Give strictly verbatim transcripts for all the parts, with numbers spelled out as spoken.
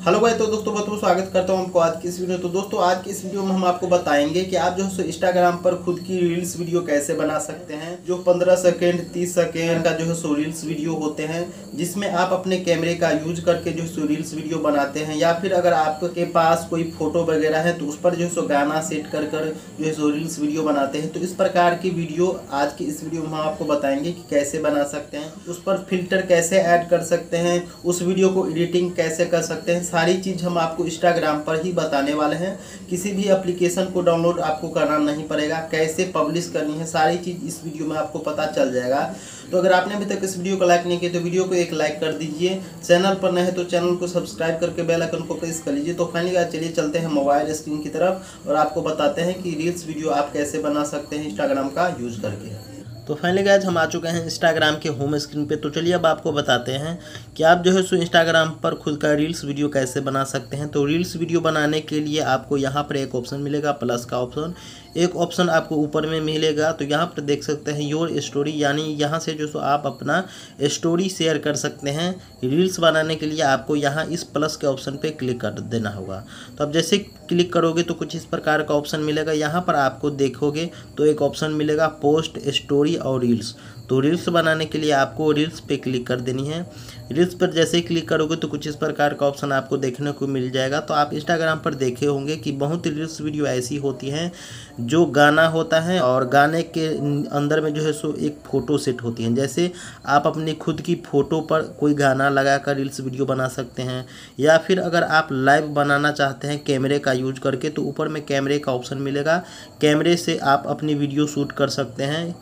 Hello भाई, तो दोस्तों बहुत बहुत स्वागत करता हूं आपको आज की इस वीडियो। तो दोस्तों आज की इस वीडियो में हम आपको बताएंगे कि आप जो है इंस्टाग्राम पर खुद की रील्स वीडियो कैसे बना सकते हैं। जो पंद्रह सेकेंड तीस सेकेंड का जो है सो रील्स वीडियो होते हैं, जिसमें आप अपने कैमरे का यूज करके जो है सो रील्स वीडियो बनाते हैं, या फिर अगर आपके पास कोई फोटो वगैरह है तो उस पर जो है सो गाना सेट कर कर जो है सो रील्स वीडियो बनाते हैं। तो इस प्रकार की वीडियो आज की इस वीडियो में हम आपको बताएंगे कि कैसे बना सकते हैं, उस पर फिल्टर कैसे ऐड कर सकते हैं, उस वीडियो को एडिटिंग कैसे कर सकते हैं। सारी चीज़ हम आपको इंस्टाग्राम पर ही बताने वाले हैं। किसी भी एप्लीकेशन को डाउनलोड आपको करना नहीं पड़ेगा, कैसे पब्लिश करनी है सारी चीज़ इस वीडियो में आपको पता चल जाएगा। तो अगर आपने अभी तक इस वीडियो को लाइक नहीं किया तो वीडियो को एक लाइक कर दीजिए। चैनल पर नए हैं तो चैनल को सब्सक्राइब करके बेल आइकन को प्रेस कर लीजिए। तो फाइनली चलिए चलते हैं मोबाइल स्क्रीन की तरफ और आपको बताते हैं कि रील्स वीडियो आप कैसे बना सकते हैं इंस्टाग्राम का यूज करके। तो फाइनली गाइस हम आ चुके हैं इंस्टाग्राम के होम स्क्रीन पे। तो चलिए अब आपको बताते हैं कि आप जो है सो इंस्टाग्राम पर खुद का रील्स वीडियो कैसे बना सकते हैं। तो रील्स वीडियो बनाने के लिए आपको यहाँ पर एक ऑप्शन मिलेगा, प्लस का ऑप्शन। एक ऑप्शन आपको ऊपर में मिलेगा, तो यहाँ पर देख सकते हैं योर स्टोरी, यानी यहाँ से जो सो आप अपना स्टोरी शेयर कर सकते हैं। रील्स बनाने के लिए आपको यहाँ इस प्लस के ऑप्शन पे क्लिक कर देना होगा। तो अब जैसे क्लिक करोगे तो कुछ इस प्रकार का ऑप्शन मिलेगा। यहाँ पर आपको देखोगे तो एक ऑप्शन मिलेगा पोस्ट, स्टोरी और रील्स। तो रील्स बनाने के लिए आपको रील्स पे क्लिक कर देनी है। रील्स पर जैसे ही क्लिक करोगे तो कुछ इस प्रकार का ऑप्शन आपको देखने को मिल जाएगा। तो आप इंस्टाग्राम पर देखे होंगे कि बहुत रील्स वीडियो ऐसी होती हैं जो गाना होता है और गाने के अंदर में जो है सो एक फ़ोटो सेट होती है। जैसे आप अपनी खुद की फ़ोटो पर कोई गाना लगाकर रील्स वीडियो बना सकते हैं, या फिर अगर आप लाइव बनाना चाहते हैं कैमरे का यूज करके तो ऊपर में कैमरे का ऑप्शन मिलेगा। कैमरे से आप अपनी वीडियो शूट कर सकते हैं।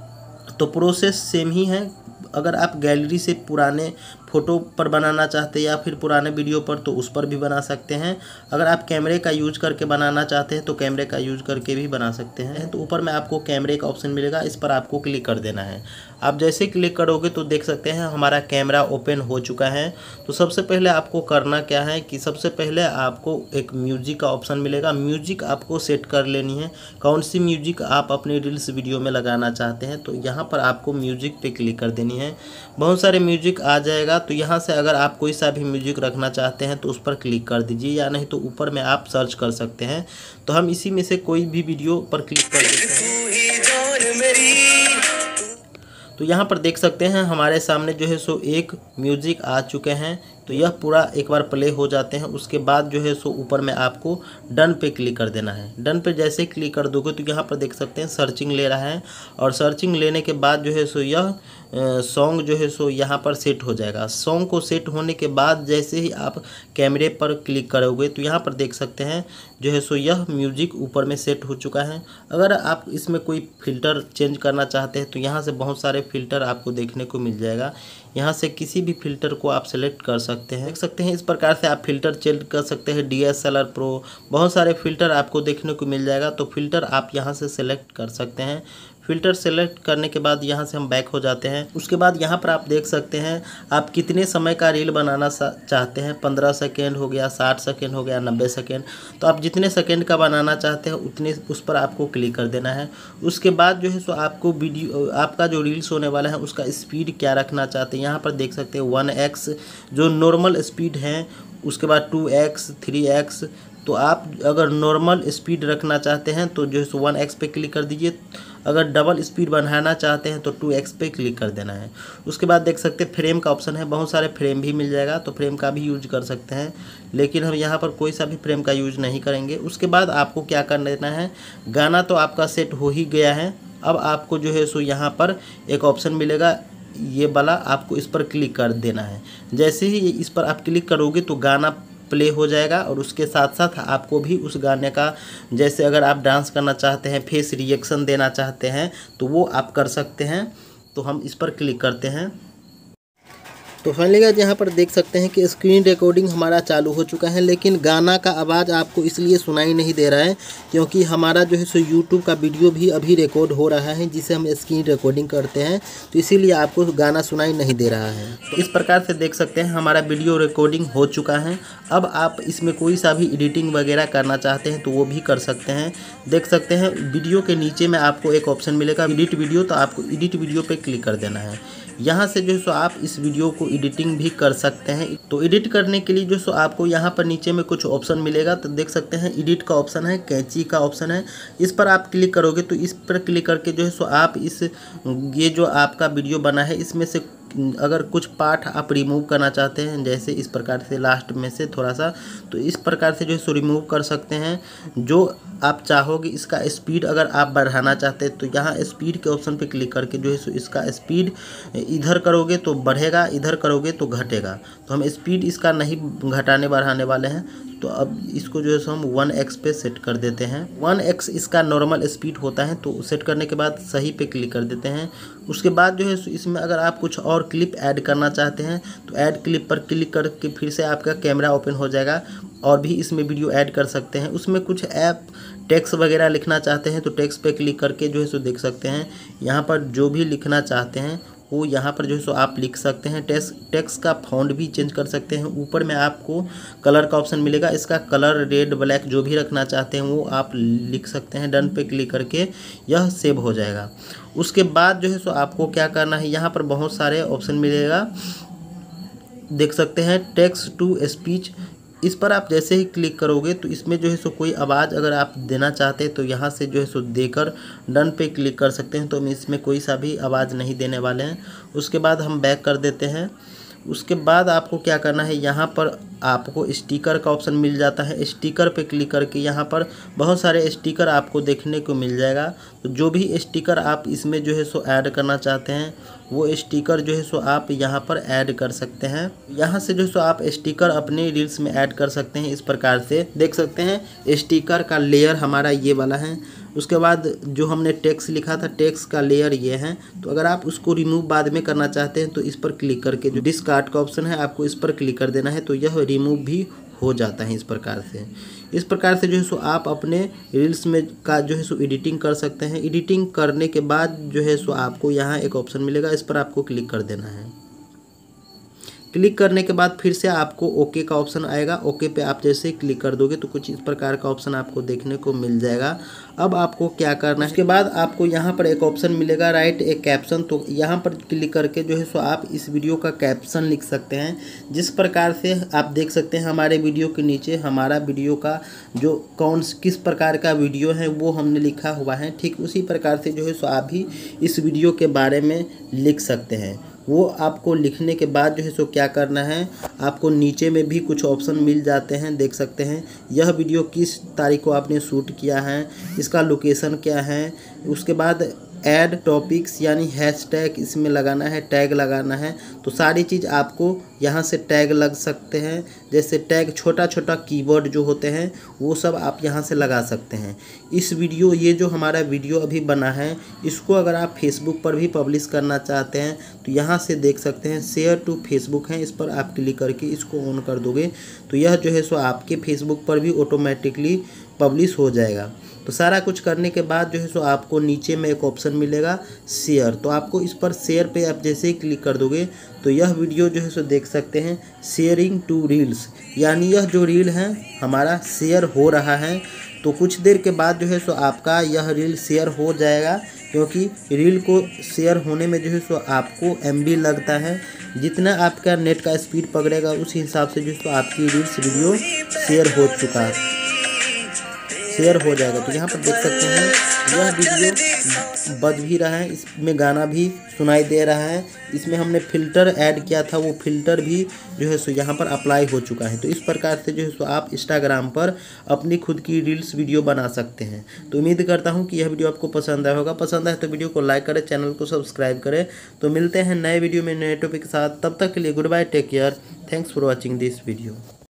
तो प्रोसेस सेम ही है। अगर आप गैलरी से पुराने फ़ोटो पर बनाना चाहते हैं या फिर पुराने वीडियो पर तो उस पर भी बना सकते हैं। अगर आप कैमरे का यूज करके बनाना चाहते हैं तो कैमरे का यूज करके भी बना सकते हैं। तो ऊपर में आपको कैमरे का ऑप्शन मिलेगा, इस पर आपको क्लिक कर देना है। आप जैसे क्लिक करोगे तो देख सकते हैं हमारा कैमरा ओपन हो चुका है। तो सबसे पहले आपको करना क्या है कि सबसे पहले आपको एक म्यूजिक का ऑप्शन मिलेगा। म्यूजिक आपको सेट कर लेनी है, कौन सी म्यूजिक आप अपनी रील्स वीडियो में लगाना चाहते हैं। तो यहाँ पर आपको म्यूजिक पे क्लिक कर देनी है। बहुत सारे म्यूजिक आ जाएगा, तो यहाँ से अगर आप कोई सा भी म्यूजिक रखना चाहते हैं तो उस पर क्लिक कर दीजिए, या नहीं तो ऊपर में आप सर्च कर सकते हैं। तो हम इसी में से कोई भी वीडियो पर क्लिक कर देते हैं। तो यहाँ पर देख सकते हैं हमारे सामने जो है सो एक म्यूजिक आ चुके हैं। तो यह पूरा एक बार प्ले हो जाते हैं, उसके बाद जो है सो ऊपर में आपको डन पे क्लिक कर देना है। डन पे जैसे क्लिक कर दोगे तो यहाँ पर देख सकते हैं सर्चिंग ले रहा है, और सर्चिंग लेने के बाद जो है सो यह सॉन्ग जो है सो यहाँ पर सेट हो जाएगा। सॉन्ग को सेट होने के बाद जैसे ही आप कैमरे पर क्लिक करोगे तो यहाँ पर देख सकते हैं जो है सो यह म्यूजिक ऊपर में सेट हो चुका है। अगर आप इसमें कोई फ़िल्टर चेंज करना चाहते हैं तो यहाँ से बहुत सारे फ़िल्टर आपको देखने को मिल जाएगा। यहाँ से किसी भी फ़िल्टर को आप सेलेक्ट कर सकते हैं। देख सकते हैं इस प्रकार से आप फ़िल्टर चेंज कर सकते हैं। D S L R pro, बहुत सारे फ़िल्टर आपको देखने को मिल जाएगा। तो फ़िल्टर आप यहाँ से सेलेक्ट कर सकते हैं। फ़िल्टर सेलेक्ट करने के बाद यहाँ से हम बैक हो जाते हैं। उसके बाद यहाँ पर आप देख सकते हैं आप कितने समय का रील बनाना चाहते हैं। पंद्रह सेकेंड हो गया, साठ सेकेंड हो गया, नब्बे सेकेंड। तो आप जितने सेकेंड का बनाना चाहते हैं उतने उस पर आपको क्लिक कर देना है। उसके बाद जो है सो आपको वीडियो आपका जो रील्स होने वाला है उसका स्पीड क्या रखना चाहते हैं। यहाँ पर देख सकते हैं वन एक्स जो नॉर्मल स्पीड है, उसके बाद टू एक्स, थ्री एक्स। तो आप अगर नॉर्मल स्पीड रखना चाहते हैं तो जो है सो वन एक्स पे क्लिक कर दीजिए। अगर डबल स्पीड बढ़ाना चाहते हैं तो टू एक्स पे क्लिक कर देना है। उसके बाद देख सकते हैं फ्रेम का ऑप्शन है, बहुत सारे फ्रेम भी मिल जाएगा, तो फ्रेम का भी यूज कर सकते हैं, लेकिन हम यहाँ पर कोई सा भी फ्रेम का यूज नहीं करेंगे। उसके बाद आपको क्या कर देना है, गाना तो आपका सेट हो ही गया है। अब आपको जो है सो यहाँ पर एक ऑप्शन मिलेगा, ये वाला आपको इस पर क्लिक कर देना है। जैसे ही इस पर आप क्लिक करोगे तो गाना प्ले हो जाएगा, और उसके साथ साथ आपको भी उस गाने का, जैसे अगर आप डांस करना चाहते हैं, फेस रिएक्शन देना चाहते हैं तो वो आप कर सकते हैं। तो हम इस पर क्लिक करते हैं। तो फाइनली गाइस यहाँ पर देख सकते हैं कि स्क्रीन रिकॉर्डिंग हमारा चालू हो चुका है, लेकिन गाना का आवाज़ आपको इसलिए सुनाई नहीं दे रहा है क्योंकि हमारा जो है सो यूट्यूब का वीडियो भी अभी रिकॉर्ड हो रहा है, जिसे हम स्क्रीन रिकॉर्डिंग करते हैं, तो इसीलिए आपको गाना सुनाई नहीं दे रहा है। तो इस प्रकार से देख सकते हैं हमारा वीडियो रिकॉर्डिंग हो चुका है। अब आप इसमें कोई सा भी एडिटिंग वगैरह करना चाहते हैं तो वो भी कर सकते हैं। देख सकते हैं वीडियो के नीचे में आपको एक ऑप्शन मिलेगा एडिट वीडियो, तो आपको एडिट वीडियो पर क्लिक कर देना है। यहाँ से जो है सो आप इस वीडियो को एडिटिंग भी कर सकते हैं। तो एडिट करने के लिए जो सो आपको यहाँ पर नीचे में कुछ ऑप्शन मिलेगा, तो देख सकते हैं एडिट का ऑप्शन है, कैंची का ऑप्शन है, इस पर आप क्लिक करोगे तो इस पर क्लिक करके जो है सो आप इस ये जो आपका वीडियो बना है इसमें से अगर कुछ पार्ट आप रिमूव करना चाहते हैं, जैसे इस प्रकार से लास्ट में से थोड़ा सा, तो इस प्रकार से जो है सो रिमूव कर सकते हैं जो आप चाहोगे। इसका स्पीड अगर आप बढ़ाना चाहते हैं तो यहाँ स्पीड के ऑप्शन पे क्लिक करके जो है सो इसका स्पीड इधर करोगे तो बढ़ेगा, इधर करोगे तो घटेगा। तो हम स्पीड इसका नहीं घटाने बढ़ाने वाले हैं, तो अब इसको जो है सो हम वन एक्स पे सेट कर देते हैं। वन एक्स इसका नॉर्मल स्पीड होता है, तो सेट करने के बाद सही पे क्लिक कर देते हैं। उसके बाद जो है इसमें अगर आप कुछ और क्लिप ऐड करना चाहते हैं तो ऐड क्लिप पर क्लिक करके फिर से आपका कैमरा ओपन हो जाएगा और भी इसमें वीडियो ऐड कर सकते हैं। उसमें कुछ ऐप टेक्स्ट वगैरह लिखना चाहते हैं तो टेक्स्ट पे क्लिक करके जो है सो देख सकते हैं यहाँ पर जो भी लिखना चाहते हैं वो यहाँ पर जो है सो आप लिख सकते हैं। टेक्स्ट टेक्स्ट का फॉन्ट भी चेंज कर सकते हैं। ऊपर में आपको कलर का ऑप्शन मिलेगा, इसका कलर रेड ब्लैक जो भी रखना चाहते हैं वो आप लिख सकते हैं। डन पे क्लिक करके यह सेव हो जाएगा। उसके बाद जो है सो आपको क्या करना है, यहाँ पर बहुत सारे ऑप्शन मिलेगा, देख सकते हैं टेक्स्ट टू स्पीच, इस पर आप जैसे ही क्लिक करोगे तो इसमें जो है सो कोई आवाज़ अगर आप देना चाहते हैं तो यहाँ से जो है सो देकर डन पे क्लिक कर सकते हैं। तो हम इसमें कोई सा भी आवाज़ नहीं देने वाले हैं। उसके बाद हम बैक कर देते हैं। उसके बाद आपको क्या करना है, यहाँ पर आपको स्टिकर का ऑप्शन मिल जाता है। स्टिकर पे क्लिक करके यहाँ पर बहुत सारे स्टिकर आपको देखने को मिल जाएगा। तो जो भी स्टिकर आप इसमें जो है सो ऐड करना चाहते हैं वो स्टिकर जो है सो आप यहाँ पर ऐड कर सकते हैं। यहाँ से जो है सो आप स्टिकर अपने रील्स में ऐड कर सकते हैं। इस प्रकार से देख सकते हैं स्टिकर का लेयर हमारा ये वाला है। उसके बाद जो हमने टेक्स्ट लिखा था टेक्स्ट का लेयर ये है। तो अगर आप उसको रिमूव बाद में करना चाहते हैं तो इस पर क्लिक करके जो डिस्कार्ड का ऑप्शन है आपको इस पर क्लिक कर देना है, तो यह रिमूव भी हो जाता है। इस प्रकार से इस प्रकार से जो है सो आप अपने रील्स में का जो है सो एडिटिंग कर सकते हैं। एडिटिंग करने के बाद जो है सो आपको यहाँ एक ऑप्शन मिलेगा, इस पर आपको क्लिक कर देना है। क्लिक करने के बाद फिर से आपको ओके का ऑप्शन आएगा। ओके पे आप जैसे ही क्लिक कर दोगे तो कुछ इस प्रकार का ऑप्शन आपको देखने को मिल जाएगा। अब आपको क्या करना है, उसके बाद आपको यहाँ पर एक ऑप्शन मिलेगा राइट ए कैप्शन। तो यहाँ पर क्लिक करके जो है सो आप इस वीडियो का कैप्शन लिख सकते हैं। जिस प्रकार से आप देख सकते हैं हमारे वीडियो के नीचे हमारा वीडियो का जो कौन किस प्रकार का वीडियो है वो हमने लिखा हुआ है, ठीक उसी प्रकार से जो है सो आप भी इस वीडियो के बारे में लिख सकते हैं। वो आपको लिखने के बाद जो है सो क्या करना है, आपको नीचे में भी कुछ ऑप्शन मिल जाते हैं, देख सकते हैं यह वीडियो किस तारीख को आपने शूट किया है, इसका लोकेशन क्या है। उसके बाद ऐड टॉपिक्स यानी हैशटैग इसमें लगाना है, टैग लगाना है। तो सारी चीज़ आपको यहाँ से टैग लग सकते हैं। जैसे टैग छोटा छोटा कीवर्ड जो होते हैं वो सब आप यहाँ से लगा सकते हैं। इस वीडियो ये जो हमारा वीडियो अभी बना है इसको अगर आप फेसबुक पर भी पब्लिश करना चाहते हैं तो यहाँ से देख सकते हैं शेयर टू फेसबुक है, इस पर आप क्लिक करके इसको ऑन कर दोगे तो यह जो है सो आपके फेसबुक पर भी ऑटोमेटिकली पब्लिश हो जाएगा। तो सारा कुछ करने के बाद जो है सो आपको नीचे में एक ऑप्शन मिलेगा शेयर। तो आपको इस पर शेयर पे आप जैसे ही क्लिक कर दोगे तो यह वीडियो जो है सो देख सकते हैं शेयरिंग टू रील्स, यानी यह जो रील है हमारा शेयर हो रहा है। तो कुछ देर के बाद जो है सो आपका यह रील शेयर हो जाएगा, क्योंकि रील को शेयर होने में जो है सो आपको एम बी लगता है। जितना आपका नेट का स्पीड पकड़ेगा उस हिसाब से जो है सो आपकी रील्स वीडियो शेयर हो चुका है शेयर हो जाएगा। तो यहाँ पर देख सकते हैं यह वीडियो बज भी रहा है, इसमें गाना भी सुनाई दे रहा है। इसमें हमने फ़िल्टर ऐड किया था, वो फ़िल्टर भी जो है सो यहाँ पर अप्लाई हो चुका है। तो इस प्रकार से जो है सो आप इंस्टाग्राम पर अपनी खुद की रील्स वीडियो बना सकते हैं। तो उम्मीद करता हूँ कि यह वीडियो आपको पसंद आया होगा। पसंद आए तो वीडियो को लाइक करें, चैनल को सब्सक्राइब करें। तो मिलते हैं नए वीडियो में नए टॉपिक के साथ, तब तक के लिए goodbye, take care, thanks for watching this video.